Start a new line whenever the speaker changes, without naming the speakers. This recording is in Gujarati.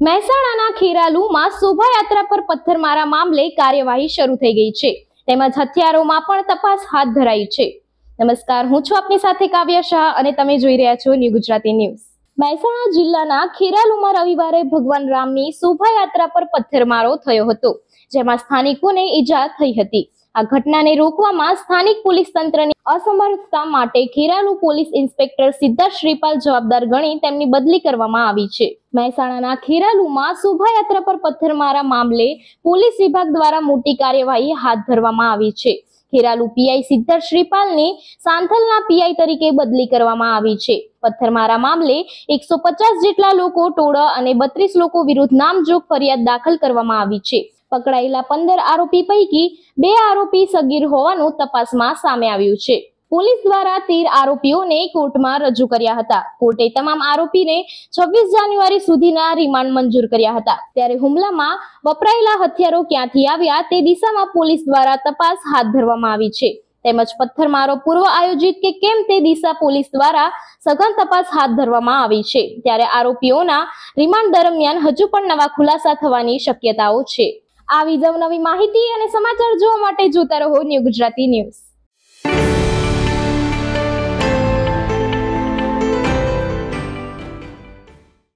મહેસાણાના ખેરાલુમાં શોભાયાત્રા પર પથ્થરમારા મામલે કાર્યવાહી શરૂ થઈ ગઈ છે, તેમજ હથિયારોમાં પણ તપાસ હાથ ધરાઈ છે। નમસ્કાર, હું છું આપની સાથે કાવ્યા શાહ અને તમે જોઈ રહ્યા છો ન્યૂ ગુજરાતી ન્યૂઝ। મહેસાણા જિલ્લાના ખેરાલુમાં રવિવારે ભગવાન રામની શોભાયાત્રા પર પથ્થરમારો થયો હતો, જેમાં સ્થાનિકોને ઈજા થઈ હતી। આ ઘટનાને રોકવામાં સ્થાનિક પોલીસ તંત્રની અસમર્થતા માટે ખેરાલુ પોલીસ ઇન્સ્પેક્ટર સિદ્ધાર્થ શ્રીપાલ જવાબદાર ગણી તેમની બદલી કરવામાં આવી છે। મહેસાણાના ખેરાલુમાં શોભાયાત્રા પર પથ્થરમારા મામલે પોલીસ વિભાગ દ્વારા મોટી કાર્યવાહી હાથ ધરવામાં આવી છે। ખેરાલુ પીઆઈ સિદ્ધાર્થ શ્રીપાલની સાંથલના પીઆઈ તરીકે બદલી કરવામાં આવી છે। પથ્થરમારા મામલે 150 જેટલા લોકો ટોળા અને 32 લોકો વિરુદ્ધ નામજોગ ફરિયાદ દાખલ કરવામાં આવી છે। પકડાયેલા 15 આરોપી પૈકી 2 આરોપી સગીર હોવાનું તપાસમાં સામે આવ્યું છે। પોલીસ દ્વારા 13 આરોપીઓને કોર્ટમાં રજૂ કર્યા હતા। કોર્ટે તમામ આરોપીને 26 જાન્યુઆરી સુધીના રિમાન્ડ મંજૂર કર્યા હતા। ત્યારે હુમલામાં વપરાયેલા હથિયારો ક્યાંથી આવ્યા તે દિશામાં પોલીસ દ્વારા તપાસ હાથ ધરવામાં આવી છે, તેમજ પથ્થરમારો પૂર્વ આયોજિત કે કેમ તે દિશા પોલીસ દ્વારા સઘન તપાસ હાથ ધરવામાં આવી છે। ત્યારે આરોપીઓના રિમાન્ડ દરમિયાન હજુ પણ નવા ખુલાસા થવાની શક્યતાઓ છે। આવી જ નવી માહિતી અને સમાચાર જોવા માટે જોતા રહો ન્યૂ ગુજરાતી ન્યૂઝ।